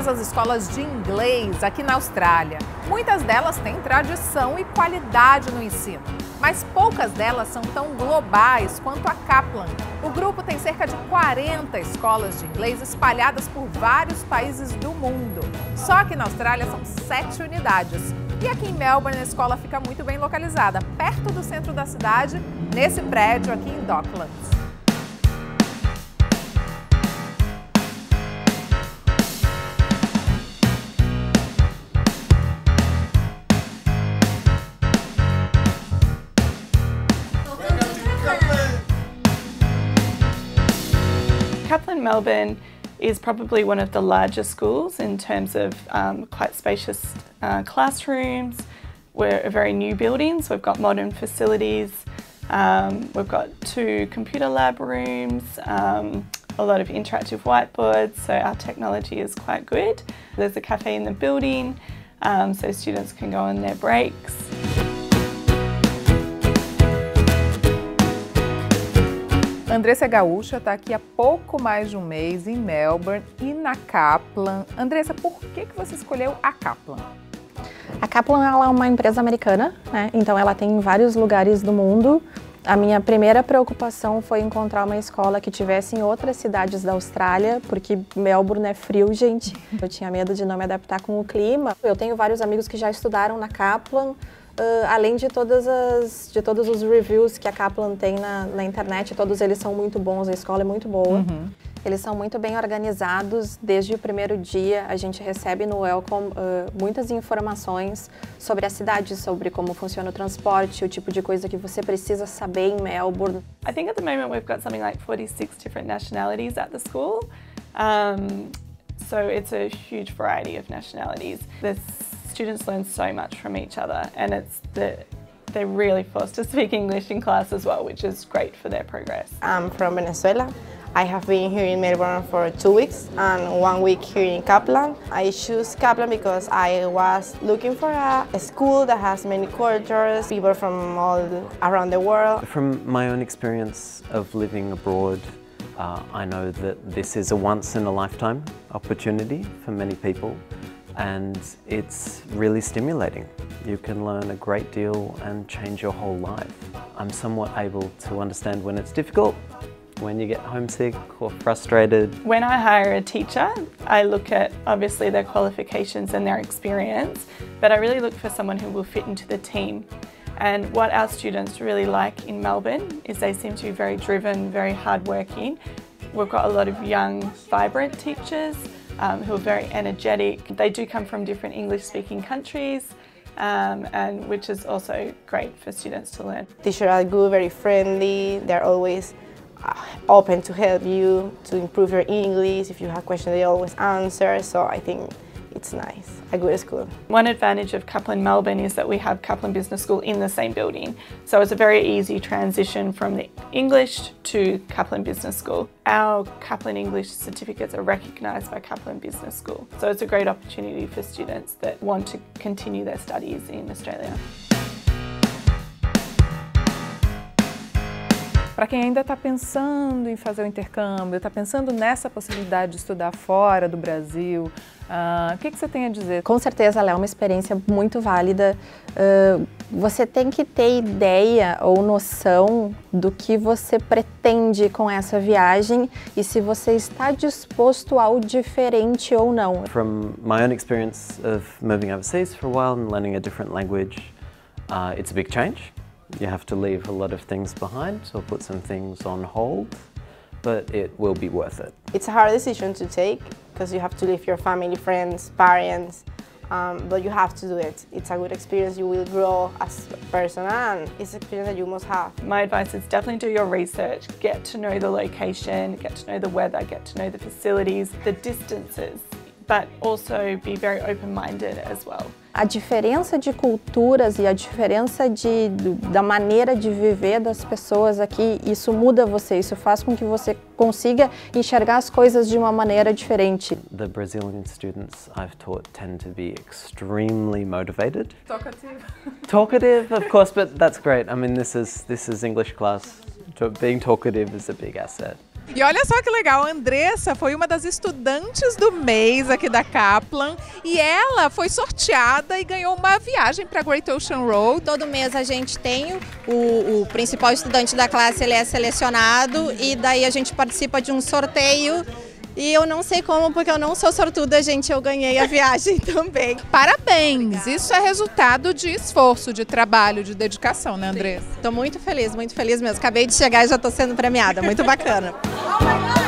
todas as escolas de inglês aqui na Austrália. Muitas delas têm tradição e qualidade no ensino, mas poucas delas são tão globais quanto a Kaplan. O grupo tem cerca de 40 escolas de inglês espalhadas por vários países do mundo. Só que na Austrália são 7 unidades. E aqui em Melbourne a escola fica muito bem localizada, perto do centro da cidade, nesse prédio aqui em Docklands. Kaplan Melbourne is probably one of the larger schools in terms of quite spacious classrooms. We're a very new building, so we've got modern facilities. We've got 2 computer lab rooms, a lot of interactive whiteboards, so our technology is quite good. There's a cafe in the building, so students can go on their breaks. Andressa é gaúcha, está aqui há pouco mais de um mês em Melbourne e na Kaplan. Andressa, por que você escolheu a Kaplan? A Kaplan ela é uma empresa americana, né? Então ela tem em vários lugares do mundo. A minha primeira preocupação foi encontrar uma escola que tivesse em outras cidades da Austrália, porque Melbourne é frio, gente. Eu tinha medo de não me adaptar com o clima. Eu tenho vários amigos que já estudaram na Kaplan. Além de todos os reviews que a Kaplan tem na internet, todos eles são muito bons, a escola é muito boa. Eles são muito bem organizados, desde o primeiro dia a gente recebe no Welcome muitas informações sobre a cidade, sobre como funciona o transporte, o tipo de coisa que você precisa saber em Melbourne. I think at the moment we've got something like 46 different nationalities at the school, so it's a huge variety of nationalities. Students learn so much from each other, and they're really forced to speak English in class as well, which is great for their progress. I'm from Venezuela. I have been here in Melbourne for 2 weeks and 1 week here in Kaplan. I choose Kaplan because I was looking for a school that has many cultures, people from all around the world. From my own experience of living abroad, I know that this is a once-in-a-lifetime opportunity for many people. And it's really stimulating. You can learn a great deal and change your whole life. I'm somewhat able to understand when it's difficult, when you get homesick or frustrated. When I hire a teacher, I look at obviously their qualifications and their experience, but I really look for someone who will fit into the team. And what our students really like in Melbourne is they seem to be very driven, very hardworking. We've got a lot of young, vibrant teachers who are very energetic. They do come from different English-speaking countries, and which is also great for students to learn. Teachers are good, very friendly. They're always open to help you to improve your English. If you have questions, they always answer. So I think it's nice, a good school. One advantage of Kaplan Melbourne is that we have Kaplan Business School in the same building. So it's a very easy transition from the English to Kaplan Business School. Our Kaplan English certificates are recognised by Kaplan Business School. So it's a great opportunity for students that want to continue their studies in Australia. Para quem ainda está pensando em fazer o intercâmbio, está pensando nessa possibilidade de estudar fora do Brasil, o que você tem a dizer? Com certeza ela é uma experiência muito válida. Você tem que ter ideia ou noção do que você pretende com essa viagem e se você está disposto ao diferente ou não. From my own experience of moving overseas for a while and learning a different language, it's a big change. You have to leave a lot of things behind or put some things on hold, but it will be worth it. It's a hard decision to take because you have to leave your family, friends, parents, but you have to do it. It's a good experience, you will grow as a person and it's an experience that you must have. My advice is definitely do your research, get to know the location, get to know the weather, get to know the facilities, the distances, but also be very open-minded as well. A diferença de culturas e a diferença da maneira de viver das pessoas aqui, isso muda você, isso faz com que você consiga enxergar as coisas de uma maneira diferente. The Brazilian students I've taught tend to be extremely motivated. Talkative. Talkative, of course, but that's great. I mean, this is English class. Being talkative is a big asset. E olha só que legal, a Andressa foi uma das estudantes do mês aqui da Kaplan e ela foi sorteada e ganhou uma viagem para Great Ocean Road. Todo mês a gente tem o principal estudante da classe, ele é selecionado e daí a gente participa de um sorteio. E eu não sei como, porque eu não sou sortuda, gente, eu ganhei a viagem também. Parabéns! Isso é resultado de esforço, de trabalho, de dedicação, né, Andressa? Estou muito feliz mesmo. Acabei de chegar e já estou sendo premiada, muito bacana.